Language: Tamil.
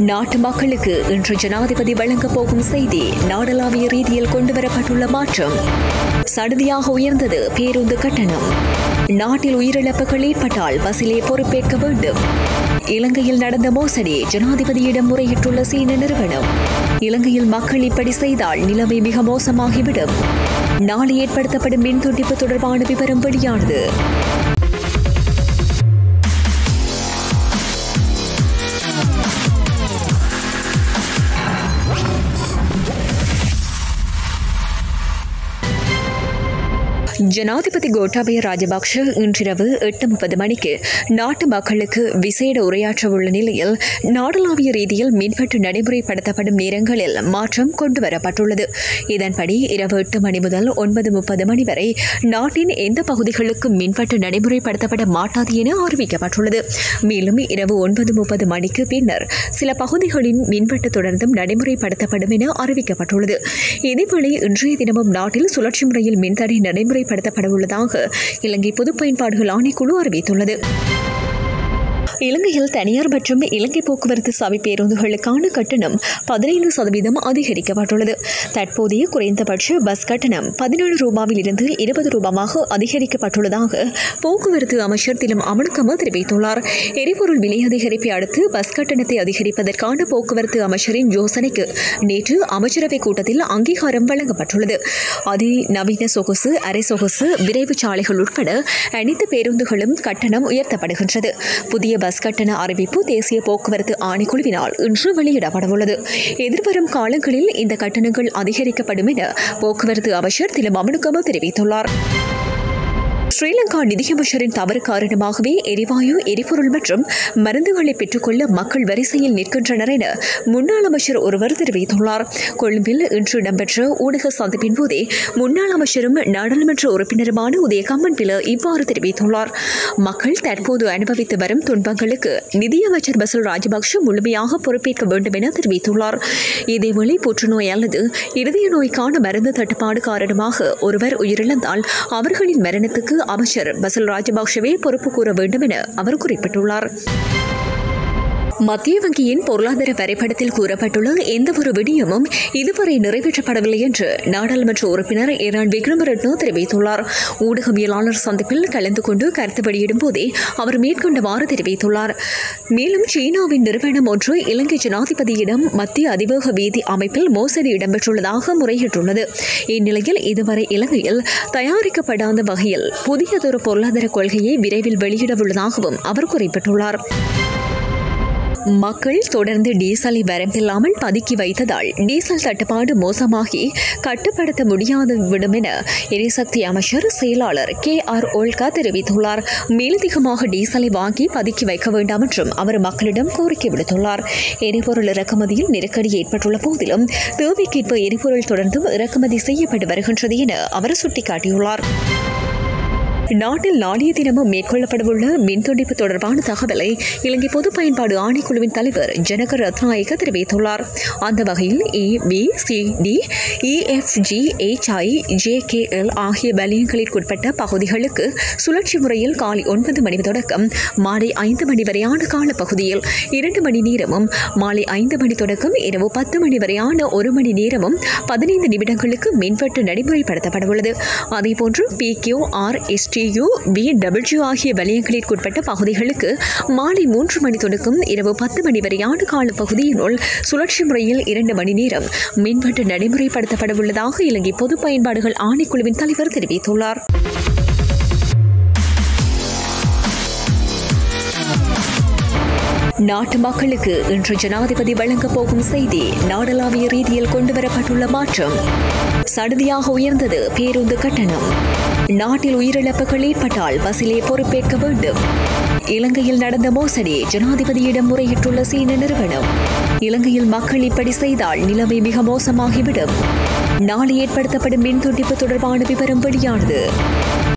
நாட்டு மக்களுக்கு இன்று ஜனாதிபதி வழங்கப் போகும் செய்தி. நாடளாவிய ரீதியில் கொண்டுவரப்பட்டுள்ள மாற்றம். சடுதியாக உயர்ந்தது பேருந்து கட்டணம். நாட்டில் உயிரிழப்புகள் ஏற்பட்டால் பஸ்ஸிலே பொறுப்பேற்க வேண்டும். இலங்கையில் நடந்த மோசடி, ஜனாதிபதியிடம் முறையிட்டுள்ள சீன நிறுவனம். இலங்கையில் மக்கள் இப்படி செய்தால் நிலைமை மிக மோசமாகிவிடும். நாளை ஏற்படுத்தப்படும் மின் துண்டிப்பு தொடர்பான விவரம் வெளியானது. ஜனாதிபதி கோட்டாபய ராஜபக்ஷ இன்றிரவு 8:30 மணிக்கு நாட்டு மக்களுக்கு விசேட உரையாற்றவுள்ள நிலையில் நாடளாவிய ரீதியில் மின்வெட்டு நடைமுறைப்படுத்தப்படும் நேரங்களில் மாற்றம் கொண்டுவரப்பட்டுள்ளது. இதன்படி இரவு 8 மணி முதல் 9:30 மணி வரை நாட்டின் எந்த பகுதிகளுக்கும் மின்வெட்டு நடைமுறைப்படுத்தப்பட மாட்டாது என அறிவிக்கப்பட்டுள்ளது. மேலும் இரவு 9:30 மணிக்கு பின்னர் சில பகுதிகளின் மின்வெட்டு தொடர்ந்தும் நடைமுறைப்படுத்தப்படும் என அறிவிக்கப்பட்டுள்ளது. இதேவேளை இன்றைய தினமும் நாட்டில் சுழற்சி முறையில் மின்தடை நடைமுறைப்படுத்தப்பட உள்ளதாக இலங்கை பொதுப் பயன்பாடுகள் ஆணைக்குழு அறிவித்துள்ளது. இலங்கையில் தனியார் மற்றும் இலங்கை போக்குவரத்து சபை பேருந்துகளுக்கான கட்டணம் 15% அதிகரிக்கப்பட்டுள்ளது. தற்போதைய குறைந்தபட்ச பஸ் கட்டணம் 17 ரூபாவில் இருந்து 20 ரூபாயாக அதிகரிக்கப்பட்டுள்ளதாக போக்குவரத்து அமைச்சர் திலம் அமனுக்கம தெரிவித்துள்ளார். எரிபொருள் விலை அதிகரிப்பை அடுத்து பஸ் கட்டணத்தை அதிகரிப்பதற்கான போக்குவரத்து அமைச்சரின் யோசனைக்கு நேற்று அமைச்சரவை கூட்டத்தில் அங்கீகாரம் வழங்கப்பட்டுள்ளது. அதிநவீன சொகுசு, அரை சொகுசு, விரைவு சாலைகள் உட்பட அனைத்து பேருந்துகளும் கட்டணம் உயர்த்தப்படுகின்றது. புதிய பஸ் கட்டண அறிவிப்பு தேசிய போக்குவரத்து ஆணைக்குழுவினால் இன்று வெளியிடப்படவுள்ளது. எதிர்வரும் காலங்களில் இந்த கட்டணங்கள் அதிகரிக்கப்படும் என போக்குவரத்து அமைச்சர் திலம் அமனுக்கம தெரிவித்துள்ளார். ஸ்ரீலங்கா நிதியமைச்சரின் தவறு காரணமாகவே எரிவாயு, எரிபொருள் மற்றும் மருந்துகளை பெற்றுக்கொள்ள மக்கள் வரிசையில் நிற்கின்றனர் என முன்னாள் அமைச்சர் ஒருவர் தெரிவித்துள்ளார். கொழும்பில் இன்று இடம்பெற்ற ஊடக சந்திப்பின் போதே முன்னாள் அமைச்சரும் நாடாளுமன்ற உறுப்பினருமான உதய கம்மன்பில இவ்வாறு தெரிவித்துள்ளார். மக்கள் தற்போது அனுபவித்து வரும் துன்பங்களுக்கு நிதியமைச்சர் பசில் ராஜபக்ஷ முழுமையாக பொறுப்பேற்க வேண்டும் என தெரிவித்துள்ளார். இதேவேளை புற்றுநோய் அல்லது இருதய நோய்க்கான மருந்து தட்டுப்பாடு காரணமாக ஒருவர் உயிரிழந்தால் அவர்களின் மரணத்துக்கு அமைச்சர் பசில் ராஜபக்ஷவே பொறுப்பு கூற வேண்டும் என அவர் குறிப்பிட்டுள்ளார். மத்திய வங்கியின் பொருளாதார வரைபடத்தில் கூறப்பட்டுள்ள எந்தவொரு விடயமும் இதுவரை நிறைவேற்றப்படவில்லை என்று நாடாளுமன்ற உறுப்பினர் ஈரான் விக்ரமரட்ன தெரிவித்துள்ளார். ஊடகவியலாளர் சந்திப்பில் கலந்து கொண்டு கருத்து வெளியிடும் போதே அவர் மேற்கொண்டவாறு தெரிவித்துள்ளார். மேலும் சீனாவின் நிறுவனம் ஒன்று இலங்கை ஜனாதிபதியிடம் மத்திய அதிவேக வீதி அமைப்பில் மோசடி இடம்பெற்றுள்ளதாக முறையிட்டுள்ளது. இந்நிலையில் இதுவரை இலங்கையில் தயாரிக்கப்படாத வகையில் புதியதொரு பொருளாதார கொள்கையை விரைவில் வெளியிடவுள்ளதாகவும் அவர் குறிப்பிட்டுள்ளார். மக்கள் தொடர்ந்து டீசலை வரம்பில்லாமல் பதுக்கி வைத்ததால் டீசல் தட்டுப்பாடு மோசமாகி கட்டுப்படுத்த முடியாது விடும் என எரிசக்தி அமைச்சர் செயலாளர் KR ஓல்கா தெரிவித்துள்ளார். மேலதிகமாக டீசலை வாங்கி பதுக்கி வைக்க வேண்டாம் என்றும் அவர் மக்களிடம் கோரிக்கை விடுத்துள்ளார். எரிபொருள் இறக்குமதியில் நெருக்கடி ஏற்பட்டுள்ள போதிலும் தேவைக்கேற்ப எரிபொருள் தொடர்ந்தும் இறக்குமதி செய்யப்பட்டு வருகின்றது என அவர் சுட்டிக்காட்டியுள்ளார். நாட்டில் நாளைய தினமும் மேற்கொள்ளப்படவுள்ள மின்துண்டிப்பு தொடர்பான தகவலை இலங்கை பொது பயன்பாடு ஆணைக்குழுவின் தலைவர் ஜனக ரத்நாயக்க தெரிவித்துள்ளார். அந்த வகையில் ABCD EFG HI JKL ஆகிய வலயங்களிற்குட்பட்ட பகுதிகளுக்கு சுழற்சி முறையில் காலை 9 மணி தொடக்கம் மாலை 5 மணி வரையான காலப்பகுதியில் 2 மணி நேரமும், மாலை 5 மணி தொடக்கம் இரவு 10 மணி வரையான 1 மணி நேரமும் 15 நிமிடங்களுக்கு மின்வெட்டு நடைமுறைப்படுத்தப்படவுள்ளது. அதேபோன்று PQR STU BW ஆகிய வலயங்களிற்குட்பட்ட பகுதிகளுக்கு மாலை 3 மணி தொடக்கம் இரவு 10 மணி வரையான காலப்பகுதியினுள் சுழற்சி முறையில் 2 மணி நேரம் மின்வெட்டு நடைமுறைப்படுத்தப்படவுள்ளதாக இலங்கை பொது பயன்பாடுகள் ஆணைக்குழுவின் தலைவர் தெரிவித்துள்ளார். நாட்டு மக்களுக்கு இன்று ஜனாதிபதி வழங்கப் போகும் செய்தி. நாடளாவிய ரீதியில் கொண்டுவரப்பட்டுள்ள மாற்றம். சடுதியாக உயர்ந்தது பேருந்து கட்டணம். நாட்டில் உயிரிழப்புகள் ஏற்பட்டால் பஸ்ஸிலே பொறுப்பேற்க வேண்டும். இலங்கையில் நடந்த மோசடி, ஜனாதிபதியிடம் முறையிட்டுள்ள சீன நிறுவனம். இலங்கையில் மக்கள் இப்படி செய்தால் நிலைமை மிக மோசமாகிவிடும். நாளை ஏற்படுத்தப்படும் மின் துண்டிப்பு தொடர்பான விவரம் வெளியானது.